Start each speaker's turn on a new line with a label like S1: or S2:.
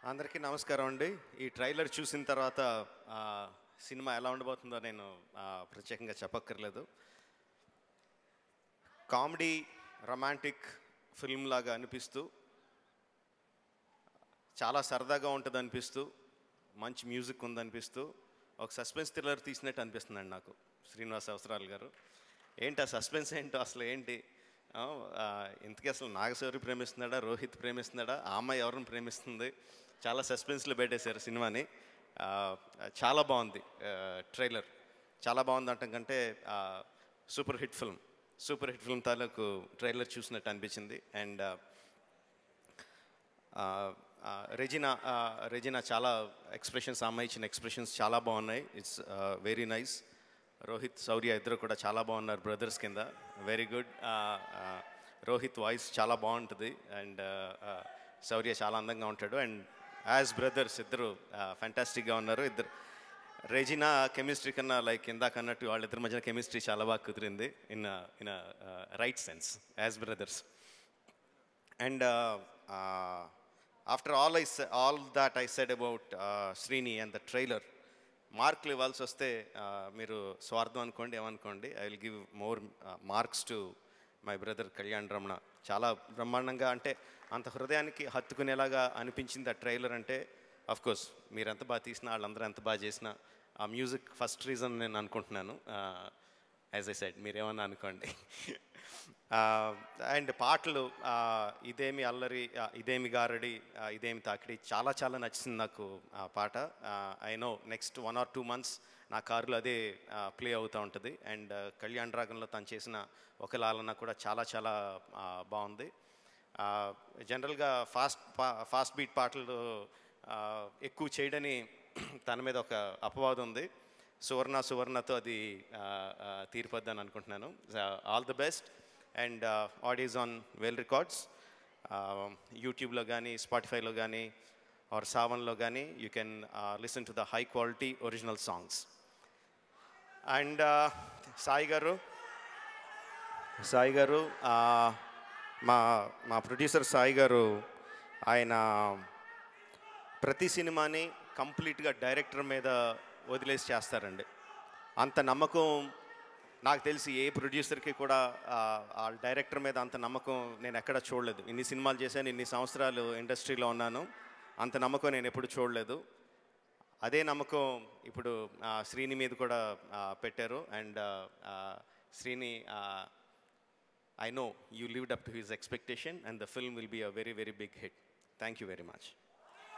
S1: అందరికీ నమస్కారం అండి. ఈ ట్రైలర్ చూసిన తర్వాత సినిమా ఎలా ఉండబోతుందో నేను ప్రత్యేకంగా చెప్పక్కర్లేదు. కామెడీ రొమాంటిక్ ఫిల్మ్ లాగా అనిపిస్తూ, చాలా సరదాగా ఉంటుంది అనిపిస్తూ, మంచి మ్యూజిక్ ఉందనిపిస్తూ, ఒక సస్పెన్స్ థ్రిల్లర్ తీసినట్టు అనిపిస్తుందండి నాకు. శ్రీనివాస్ అవసరాలు గారు ఏంటి ఆ సస్పెన్స్ ఏంటో అసలు ఏంటి, ఇంతకీ అసలు నాగశౌర్య ప్రేమిస్తున్నాడా, రోహిత్ ప్రేమిస్తున్నాడా, ఆ అమ్మాయి ఎవరిని ప్రేమిస్తుంది, చాలా సస్పెన్స్లో పెట్టేశారు సినిమాని. చాలా బాగుంది ట్రైలర్, చాలా బాగుంది అంటాం కంటే సూపర్ హిట్ ఫిల్మ్ తాలూకు ట్రైలర్ చూసినట్టు అనిపించింది. అండ్ రెజినా చాలా ఎక్స్ప్రెషన్స్, అమ్మాయి ఇచ్చిన ఎక్స్ప్రెషన్స్ చాలా బాగున్నాయి. It's very nice. Rohit Shaurya ఇద్దరు కూడా చాలా బాగున్నారు, బ్రదర్స్ కింద. Very good. రోహిత్ వాయిస్ చాలా బాగుంటుంది అండ్ శౌర్య చాలా అందంగా ఉంటాడు. అండ్ యాజ్ బ్రదర్స్ ఇద్దరు ఫ్యాంటాస్టిక్గా ఉన్నారు. ఇద్దరు రెజినా కెమిస్ట్రీ కన్నా లైక్ ఇందాక అన్నట్టు వాళ్ళిద్దరి మధ్యన కెమిస్ట్రీ చాలా బాగా కుదిరింది in right sense as brothers. And after all that I said about Srini and the trailer, మార్కులు ఇవ్వాల్సి వస్తే మీరు స్వార్థం అనుకోండి, ఏమనుకోండి, I will give more marks to my brother Kalyan Ramana. చాలా బ్రహ్మాండంగా, అంటే అంత హృదయానికి హత్తుకునేలాగా అనిపించింది ఆ ట్రైలర్. అంటే అఫ్కోర్స్ మీరు ఎంత బాగా తీసినా, వాళ్ళందరూ ఎంత బాగా చేసినా, ఆ మ్యూజిక్ ఫస్ట్ రీజన్ నేను అనుకుంటున్నాను. యాజ్ ఐ సెడ్, మీరేమన్నా అనుకోండి. అండ్ పాటలు, ఇదేమి అల్లరి, ఇదేమి గారడి, ఇదేమి తాకిడి, చాలా చాలా నచ్చింది నాకు ఆ పాట. I know next 1 or 2 months నా కారులో అదే ప్లే అవుతూ ఉంటుంది. అండ్ కళ్యాణ్ రాగంలో తను చేసిన ఒక లాలన కూడా చాలా చాలా బాగుంది. జనరల్గా ఫాస్ట్ బీట్ పాటలు ఎక్కువ చేయడని తన మీద ఒక అపవాదం ఉంది. సువర్ణతో అది తీరిపోద్దని అనుకుంటున్నాను. All the best. And audios on well records, యూట్యూబ్లో కానీ, స్పాటిఫైలో కానీ, ఆర్ సావన్లో కానీ you can listen to the high quality original songs. And Sai garu, మా ప్రొడ్యూసర్ సాయి గారు, ఆయన ప్రతి సినిమాని కంప్లీట్గా డైరెక్టర్ మీద వదిలేసి చేస్తారండి. అంత నమ్మకం నాకు తెలిసి ఏ ప్రొడ్యూసర్కి కూడా ఆ డైరెక్టర్ మీద అంత నమ్మకం నేను ఎక్కడ చూడలేదు. ఇన్ని సినిమాలు చేశాను, ఇన్ని సంవత్సరాలు ఇండస్ట్రీలో ఉన్నాను, అంత నమ్మకం నేను ఎప్పుడు చూడలేదు. అదే నమ్మకం ఇప్పుడు శ్రీని మీద కూడా పెట్టారు. And Srini, I know you lived up to his expectation and the film will be a very, very big hit. Thank you very much.